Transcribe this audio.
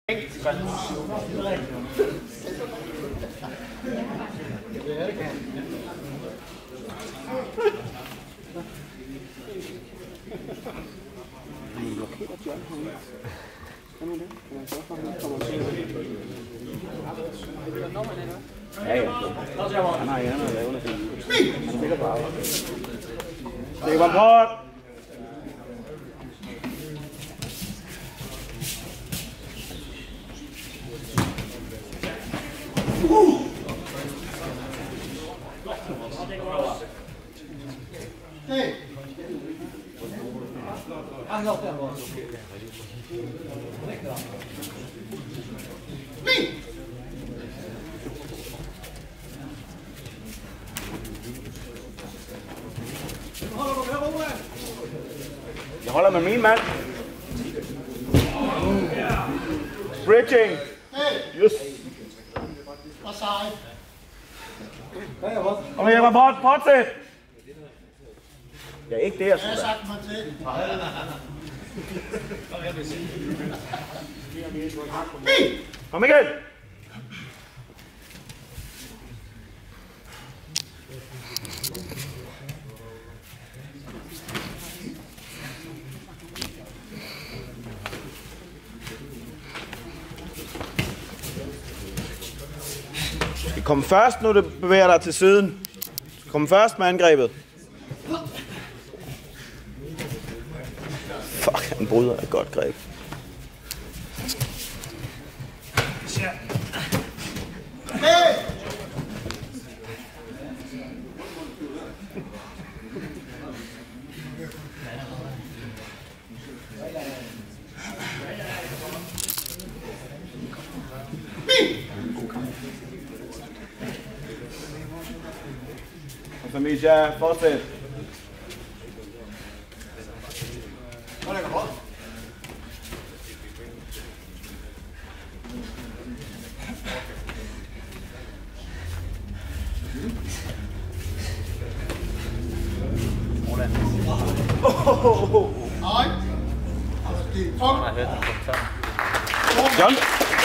Steg on board. Hey. Jeg holder med min mand. Bridging. Yes. Kom her, Rapport. Fortsæt. Ja, ikke det, jeg skulle da. Kom igen. Du skal komme først, når du bevæger dig til siden. Du skal komme først med angrebet. Fuck, han bryder et godt greb. Famisha, fortsæt. John.